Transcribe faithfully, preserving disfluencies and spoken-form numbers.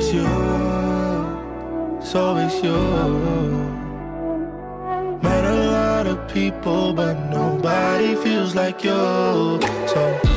it's you, so it's you. Met a lot of people, but nobody feels like you. So